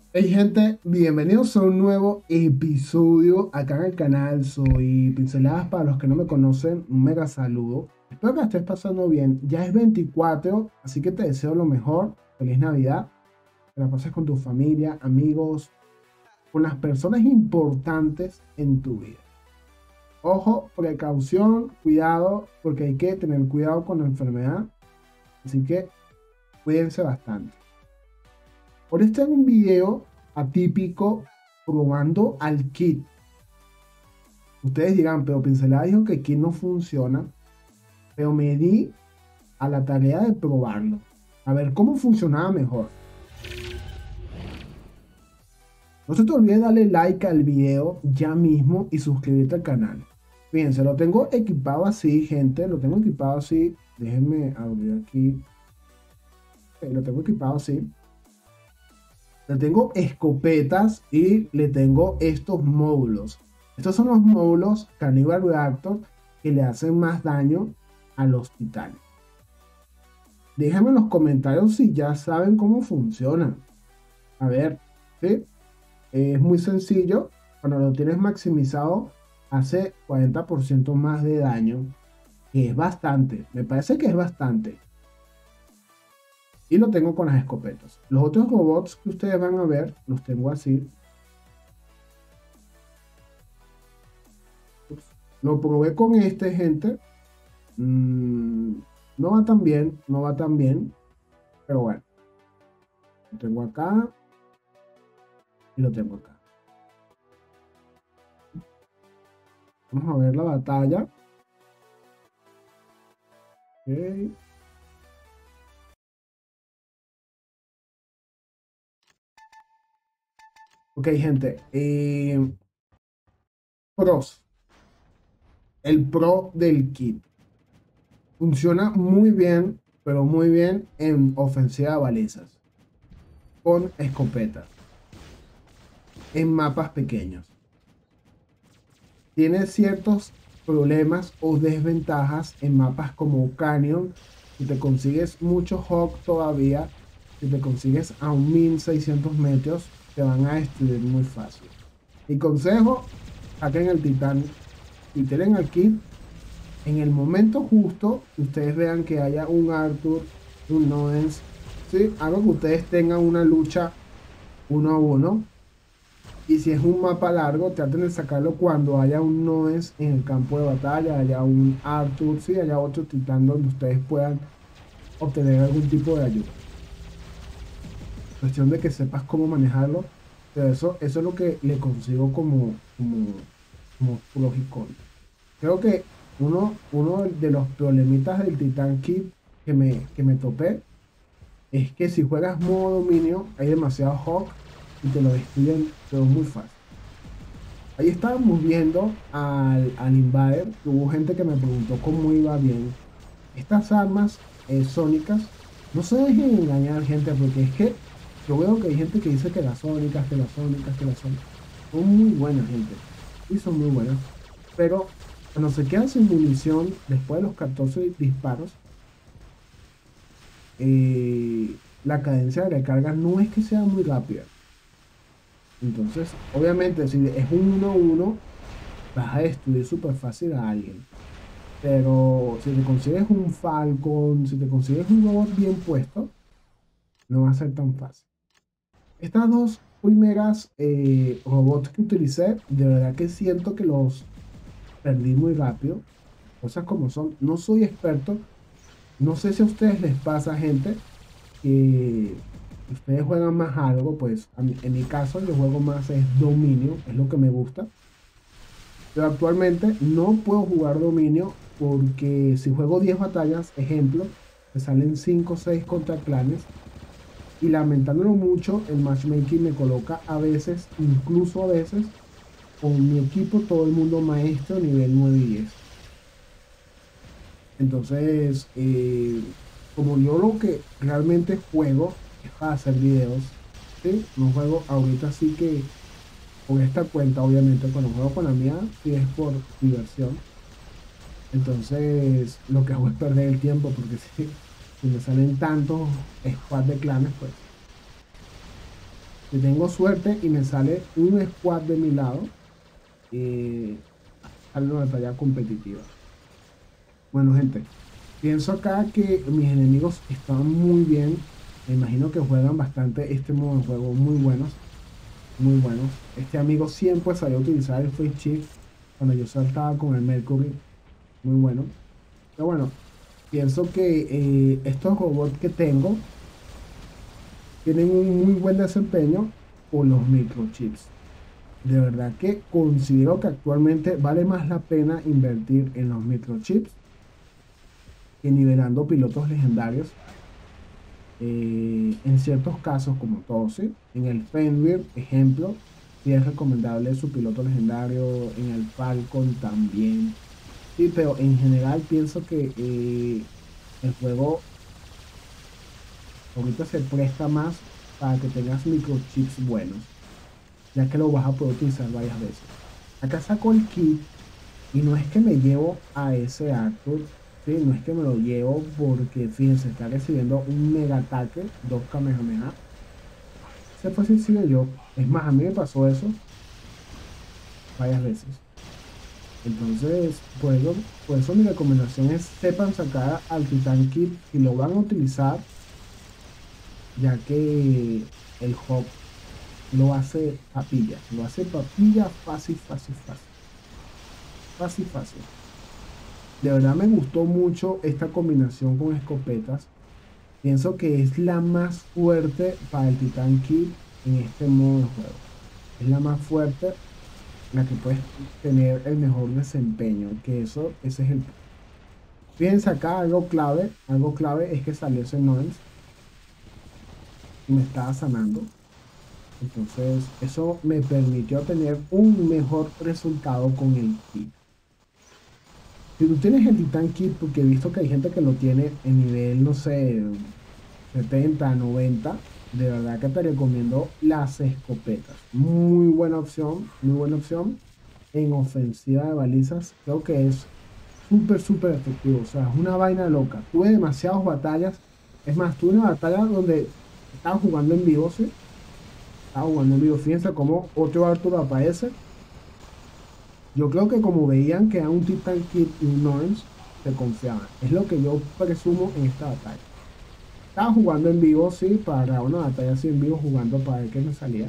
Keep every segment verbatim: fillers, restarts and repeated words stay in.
Hey gente, bienvenidos a un nuevo episodio acá en el canal. Soy Pinceladas para los que no me conocen, un mega saludo. Espero que la estés pasando bien. Ya es veinticuatro, así que te deseo lo mejor. Feliz Navidad. Que la pases con tu familia, amigos, con las personas importantes en tu vida. Ojo, precaución, cuidado, porque hay que tener cuidado con la enfermedad. Así que cuídense bastante. Por este es un video atípico probando al kit. Ustedes dirán, pero Pincelada dijo que el kit no funciona, pero me di a la tarea de probarlo, a ver cómo funcionaba mejor. No se te olvide darle like al video ya mismo y suscribirte al canal. Fíjense, lo tengo equipado así, gente, lo tengo equipado así. Déjenme abrir aquí. Ok, lo tengo equipado así. Le tengo escopetas y le tengo estos módulos. Estos son los módulos Cannibal Reactor que le hacen más daño a los titanes. Déjenme en los comentarios si ya saben cómo funcionan. A ver, ¿sí? Es muy sencillo. Cuando lo tienes maximizado, hace cuarenta por ciento más de daño. Que es bastante. Me parece que es bastante. Y lo tengo con las escopetas. Los otros robots que ustedes van a ver, los tengo así. Lo probé con este, gente. Mm, no va tan bien, no va tan bien. Pero bueno. Lo tengo acá. Y lo tengo acá. Vamos a ver la batalla. Ok, okay, gente. Eh, pros. El pro del kit. Funciona muy bien, pero muy bien en ofensiva de balizas. Con escopetas. En mapas pequeños. Tiene ciertos problemas o desventajas en mapas como Canyon. Si te consigues mucho Hawk todavía, si te consigues a un mil seiscientos metros, te van a destruir muy fácil. Mi consejo, saquen el titán y tienen al kit en el momento justo que ustedes vean que haya un Arthur, un Nodens, ¿sí? Hago que ustedes tengan una lucha uno a uno. Y si es un mapa largo, traten de sacarlo cuando haya un Noes en el campo de batalla, haya un Arthur, sí, haya otro titán donde ustedes puedan obtener algún tipo de ayuda. Cuestión de que sepas cómo manejarlo. Pero eso, eso es lo que le consigo como, como, como pros y contras. Creo que uno, uno de los problemitas del Titán Kit que me, que me topé es que si juegas modo dominio hay demasiado Hawk y te lo destruyen, pero muy fácil. Ahí estábamos viendo al, al Invader, que hubo gente que me preguntó cómo iba bien. Estas armas eh, sónicas, no se dejen engañar, gente, porque es que yo veo que hay gente que dice que las sónicas, que las sónicas, que las sónicas. Son muy buenas, gente. Y son muy buenas. Pero cuando se quedan sin munición después de los catorce disparos, eh, la cadencia de recarga no es que sea muy rápida. Entonces, obviamente, si es un uno a uno, vas a destruir súper fácil a alguien. Pero si te consigues un Falcon, si te consigues un robot bien puesto, no va a ser tan fácil. Estas dos primeras eh, robots que utilicé, de verdad que siento que los perdí muy rápido. Cosas como son. No soy experto. No sé si a ustedes les pasa, gente, que ustedes juegan más algo. Pues mí, en mi caso yo juego más es dominio, es lo que me gusta. Pero actualmente no puedo jugar dominio porque si juego diez batallas, ejemplo, me salen cinco o seis contra clanes. Y lamentándolo mucho, el matchmaking me coloca a veces, incluso a veces, con mi equipo, todo el mundo maestro nivel nueve y diez. Entonces, eh, como yo lo que realmente juego es para hacer videos, ¿sí? No juego ahorita así que con esta cuenta, obviamente, cuando juego con la mía, sí es por diversión. Entonces, lo que hago es perder el tiempo porque si, si me salen tantos squads de clanes, pues que tengo suerte y me sale un squad de mi lado, eh, sale una batalla competitiva. Bueno, gente, pienso acá que mis enemigos están muy bien. Me imagino que juegan bastante este modo de juego, muy buenos, muy buenos. Este amigo siempre sabía utilizar el Free Shift cuando yo saltaba con el Mercury, muy bueno. Pero bueno, pienso que eh, estos robots que tengo tienen un muy buen desempeño con los microchips. De verdad que considero que actualmente vale más la pena invertir en los microchips que nivelando pilotos legendarios. Eh, en ciertos casos, como todos, ¿sí? En el Fenrir, ejemplo, sí es recomendable su piloto legendario, en el Falcon también. Sí, pero en general pienso que eh, el juego ahorita se presta más para que tengas microchips buenos, ya que lo vas a poder utilizar varias veces. Acá saco el kit y no es que me llevo a ese acto, ¿sí? No es que me lo llevo porque, fíjense, está recibiendo un mega ataque, dos Kamehameha. Ese fue sencillo yo. Es más, a mí me pasó eso varias veces. Entonces, por eso, por eso mi recomendación es sepan sacar al Titan Kit y lo van a utilizar, ya que el Hawk lo hace papilla, lo hace papilla fácil, fácil, fácil. Fácil, fácil. De verdad me gustó mucho esta combinación con escopetas. Pienso que es la más fuerte para el Titan Kit en este modo de juego. Es la más fuerte, la que puedes tener el mejor desempeño. Que eso, ese es el... Fíjense acá, algo clave, algo clave es que salió ese Noise y me estaba sanando. Entonces, eso me permitió tener un mejor resultado con el kit. Si tú tienes el Titan Kit, porque he visto que hay gente que lo tiene en nivel, no sé, setenta, noventa, de verdad que te recomiendo las escopetas. Muy buena opción, muy buena opción. En ofensiva de balizas, creo que es súper, súper efectivo. O sea, es una vaina loca. Tuve demasiadas batallas. Es más, tuve una batalla donde estaba jugando en vivo, ¿sí? Estaba jugando en vivo. Fíjense cómo otro Arthur aparece. Yo creo que como veían que era un Titan Kit y un Norns, se confiaban. Es lo que yo presumo en esta batalla. Estaba jugando en vivo, sí, para una batalla así en vivo, jugando para ver qué me salía.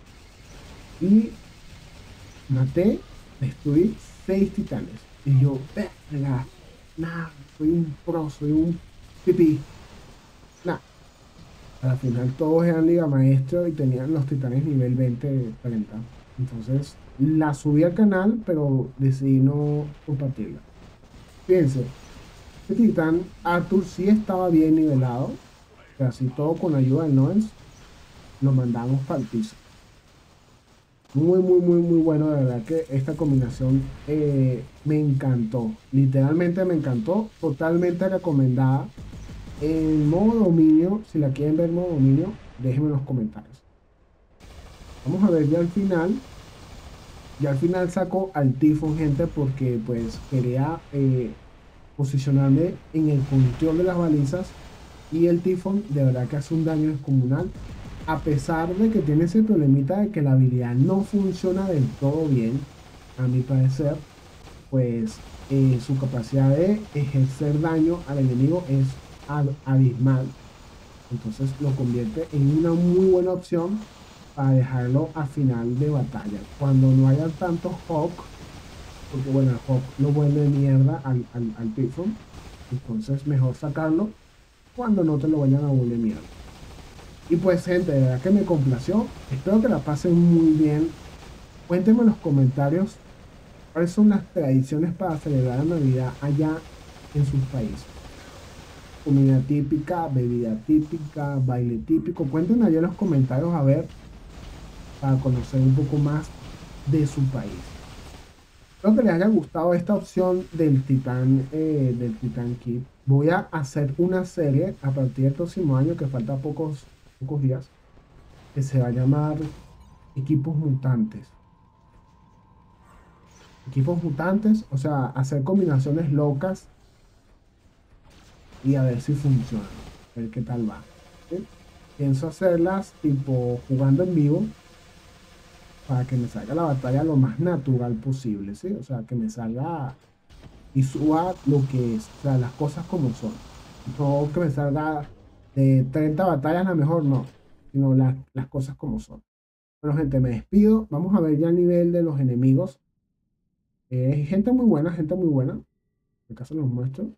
Y maté, destruí seis titanes. Y yo, venga, nada, soy un pro, soy un pipí. Nada. Al final todos eran Liga Maestro y tenían los titanes nivel veinte, treinta. Entonces la subí al canal, pero decidí no compartirla. Fíjense, este titán Arthur sí estaba bien nivelado. Casi todo con ayuda de Noens lo mandamos para el piso. Muy, muy, muy, muy bueno. De verdad que esta combinación eh, me encantó. Literalmente me encantó. Totalmente recomendada. En modo dominio, si la quieren ver en modo dominio, déjenme en los comentarios. Vamos a ver ya al final. Ya al final saco al Tifón, gente, porque pues quería eh, posicionarme en el control de las balizas. Y el Tifón de verdad que hace un daño descomunal. A pesar de que tiene ese problemita de que la habilidad no funciona del todo bien, a mi parecer, pues eh, su capacidad de ejercer daño al enemigo es ab abismal. Entonces lo convierte en una muy buena opción para dejarlo a final de batalla. Cuando no haya tantos Hawk, porque bueno, el Hawk lo vuelve mierda al, al, al Tifón, entonces mejor sacarlo cuando no te lo vayan a volver mierda. Y pues gente, de verdad que me complació. Espero que la pasen muy bien. Cuéntenme en los comentarios cuáles son las tradiciones para celebrar la Navidad allá en sus países. Comida típica, bebida típica, baile típico. Cuéntenme allá en los comentarios a ver, para conocer un poco más de su país. Espero que les haya gustado esta opción del Titán, eh, del Titan Kit. Voy a hacer una serie a partir del próximo año, que falta pocos, pocos días, que se va a llamar Equipos Mutantes. Equipos mutantes, o sea, hacer combinaciones locas y a ver si funcionan, a ver qué tal va, ¿sí? pienso hacerlas tipo jugando en vivo para que me salga la batalla lo más natural posible, ¿sí? O sea, que me salga y suba lo que es, o sea, las cosas como son. No que me salga de treinta batallas la mejor, no, sino la- las cosas como son. Bueno, gente, me despido. Vamos a ver ya el nivel de los enemigos. Eh, gente muy buena, gente muy buena. Acá se los muestro.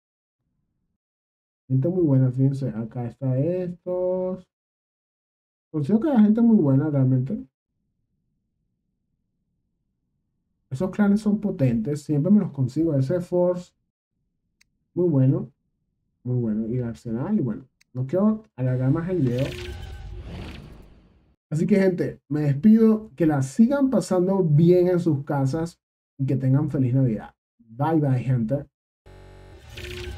Gente muy buena, fíjense. Acá está estos. Considero que la gente muy buena realmente. Esos clanes son potentes. Siempre me los consigo. Ese Force, muy bueno. Muy bueno. Y el Arsenal, y bueno. No quiero alargar más el video. Así que, gente, me despido. Que la sigan pasando bien en sus casas y que tengan feliz Navidad. Bye, bye, gente.